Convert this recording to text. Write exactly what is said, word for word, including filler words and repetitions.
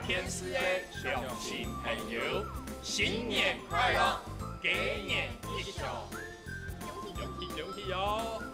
天使的良心朋友，新年快乐，鸡年吉祥，恭喜恭喜恭喜哦！